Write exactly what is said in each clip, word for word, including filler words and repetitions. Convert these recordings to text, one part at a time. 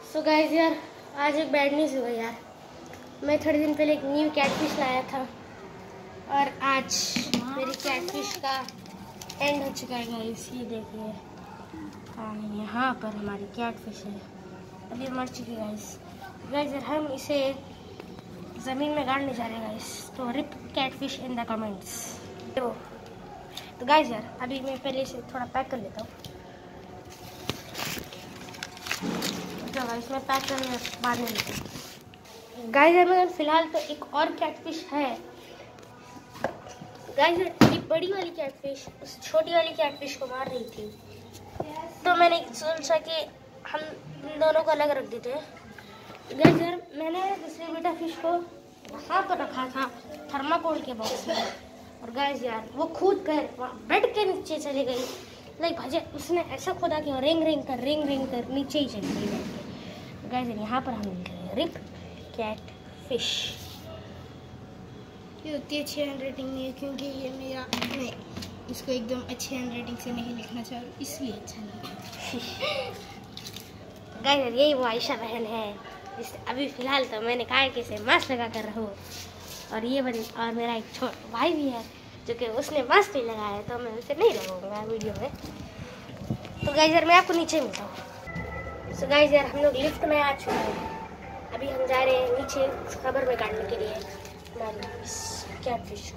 So guys यार, आज एक बैड न्यूज़ हुआ यार। मैं थोड़े दिन पहले एक न्यू कैटफिश लाया था और आज मेरी कैटफिश का एंड हो चुका है गाइस। ये देखिए, हाँ यहाँ पर हमारी कैटफिश है, अभी मर चुकी है गाइस। गाइस यार, हम इसे ज़मीन में गाड़ने जा रहे हैं गाइस, तो RIP catfish in the comments. तो गाइस यार, अभी मैं पहले इसे थोड़ा पैक कर लेता हूँ। इसमें पैक करने बाद में लेते हैं। गाइस यार, मगर फिलहाल तो एक और कैटफिश है। गाइस यार, एक बड़ी वाली कैटफिश उस छोटी वाली कैटफिश को मार रही थी, तो मैंने सोचा कि हम इन दोनों को अलग रख देते हैं। गाइस यार, मैंने दूसरे बेटा फिश को वहाँ पर रखा था थर्माकोल के बॉक्स में, और गाइस यार वो कूद कर बेड के नीचे चली गई। लाइक भाई, उसने ऐसा खोदा कि रिंग रिंग कर रिंग रिंग कर नीचे ही चली गई। गाइस यहाँ पर हम लिख रहे हैं रिप कैट फिश। ये उतनी अच्छी हैंड राइटिंग नहीं है, क्योंकि ये मेरा मैं इसको एकदम अच्छी हैंड राइटिंग से नहीं लिखना चाह रहा, इसलिए अच्छा नहीं। गाइस यार, यही वो आयशा बहन है जिससे अभी फिलहाल तो मैंने कहा कि इसे मास्क लगा कर रहो, और ये बन और मेरा एक छोटा भाई भी है जो कि उसने मास्क भी लगाया है, तो मैं उसे नहीं लगाऊंगा वीडियो में। तो गाइस यार, मैं आपको नीचे मिलता हूँ। सो गाइस यार, हम लोग लिफ्ट में आ चुके हैं। अभी हम जा रहे हैं नीचे खबर में काटने के लिए हमारी कैटफिश।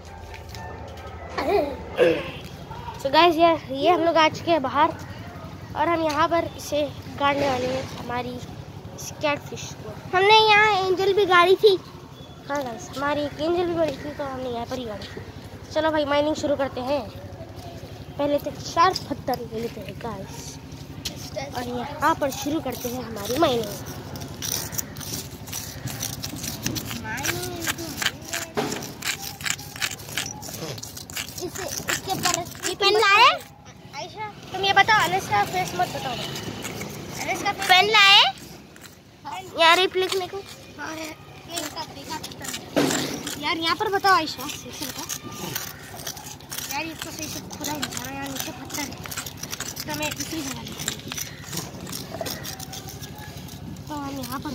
सो गाइस यार, ये हम लोग आ चुके हैं बाहर, और हम यहाँ पर इसे गाड़ने वाले हैं हमारी इस कैटफिश को। हमने यहाँ एंजल भी गाड़ी थी। हाँ गाइस, हमारी एक एंजल भी बड़ी थी, तो हमने यहाँ पर ही गाड़ी थी। चलो भाई, माइनिंग शुरू करते हैं। पहले तो चार पत्थर ले लेते हैं गाइस, और यहाँ पर शुरू करते हैं हमारी माइनिंग। इसे इसके पर पेन लाए आयशा, तुम ये बताओ, अनस का फेस मत बताओ। अनस का पेन लाए यार रिप लिखने को। हाँ है, इसका देखा यार यहाँ पर बताओ आयशा, सही से बताओ यार। इसको सही से खुदा ही नहीं, यार नीचे पत्थर है, तो मैं इसी जगह लिखूँ। तो हम यहाँ पर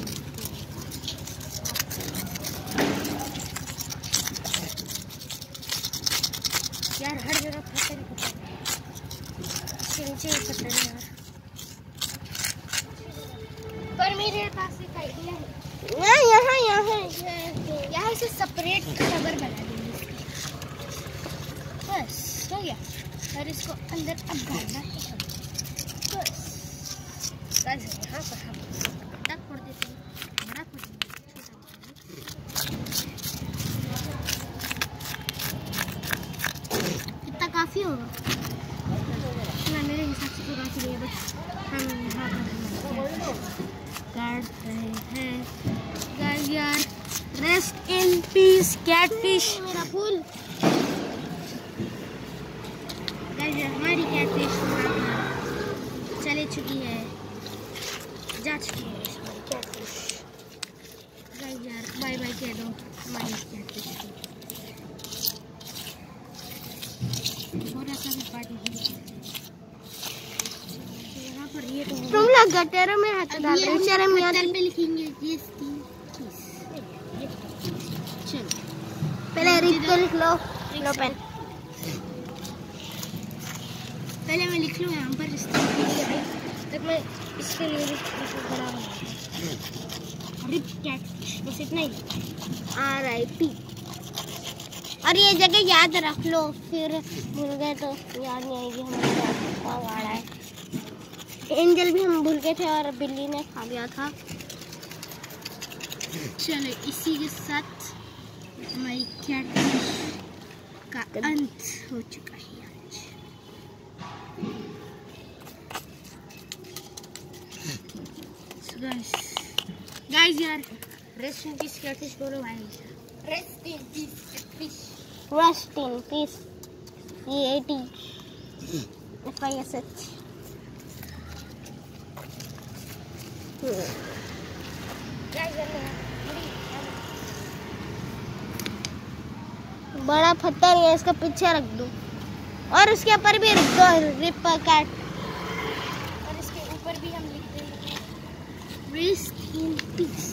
यार हर जगह पत्थर ही पत्थर है, इसके नीचे ही पत्थर है यार। पर मेरे पास एक आइडिया है। यहाँ यहाँ यहाँ यहाँ से सेपरेट कवर बना देंगे, बस हो गया। और इसको अंदर अब डालना है, बस। यहाँ पर हम बड़ा फोड़ देते हैं, बड़ा फोड़ देंगे, कितना काफ़ी होगा ना मेरे हिसाब से तो काफ़ी है। बस हम यहाँ पर काट रहे हैं गाइस यार। Rest in peace catfish. मेरा फूल गाइस यार, हमारी कैटफिश चले चुकी है, जा चुकी है हमारी कैटफिश। गाइस यार, बाय बाय कह दो हमारी कैटफिश को। थोड़ा सा भी पार्टी यहाँ पर ये तो तुम लोग गटर में हाथ डाल रहे हो, शर्म नहीं आती। पे लिखेंगे ये चलो, पहले रिप तो लिख लो, लो पेन। पहले मैं लिख लूँ यहाँ पर, तब मैं इसके लिए भी बड़ा रिप कैटफिश, बस इतना ही। Are I P. और ये जगह याद रख लो, फिर भूल गए तो याद नहीं आएगी हमारे क्या आ रहा है। एंजल भी हम भूल गए थे और बिल्ली ने खा लिया था। चलो, इसी के साथ हमारी कैटफिश का अंत हो चुका है आज। गाइस गाइस यार, रेस्ट इन पीस कैटफिश बोलो भाई। Rest in peace catfish, rest in peace ये T F I S H. बड़ा पत्थर है, इसका पीछे रख दो, और उसके ऊपर भी रख दो रिप कैट, और इसके ऊपर भी हम लिख देंगे Rest in peace.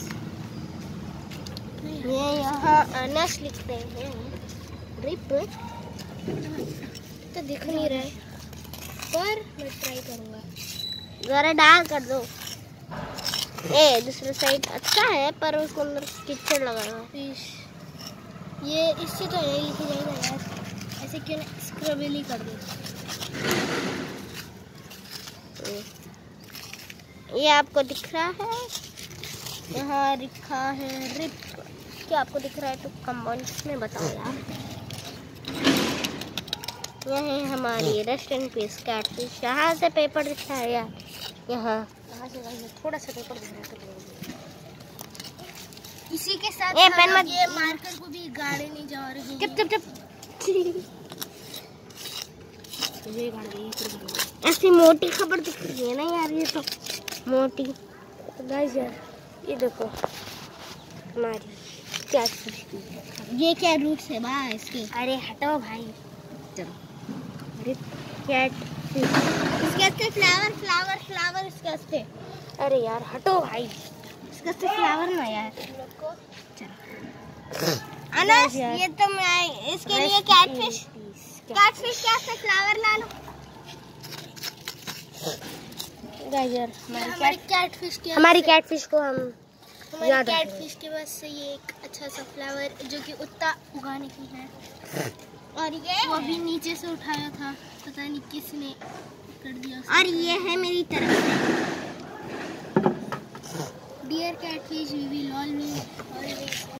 ये यहाँ अनस लिखते हैं। रिप तो दिख नहीं रहा है, पर मैं ट्राई करूँगा। जरा डाल कर दो। ए दूसरे साइड अच्छा है, पर उसके अंदर कीचड़ लगा हुआ है। फिश ये इससे तो नहीं लिखी जाएगा यार, ऐसे क्यों स्क्रबली कर दो। ये आपको दिख रहा है, यहाँ लिखा है रिप। क्या आपको दिख रहा है तो कमेंट्स में बताओ यार। यह है हमारी रेस्ट इन पीस कैटफिश। यहाँ से पेपर दिखता है यार, यहाँ यहाँ से थोड़ा सा पेपर दिख रहा है। इसी के साथ ए, पेन मत ये मार्कर को भी गाड़े नहीं जा रही। चुप चुप चुप। ये गाड़ गई। ऐसी मोटी खबर दिख रही है ना यार, ये तो मोटी। तो गाइस यार ये देखो हमारी कैटफिश की। ये क्या रूट्स है बा इसके? अरे हटो भाई। चलो अरे कैटफिश इसके हस्ते फ्लावर फ्लावर फ्लावर इसके हस्ते। अरे यार हटो भाई, इसके हस्ते फ्लावर ना यार। चलो अनस ये तो मैं इसके लिए कैटफिश कैटफिश के हस्ते फ्लावर ला लो। गाइस यार हमारी कैटफिश के हमारी कैटफिश को हम हमारी कैटफिश के बस से ये एक अच्छा सा फ्लावर जो कि उत्ता उगाने की है, और ये वो भी नीचे से उठाया था, पता नहीं किसने कर दिया। और ये है मेरी तरफ से dear catfish we will always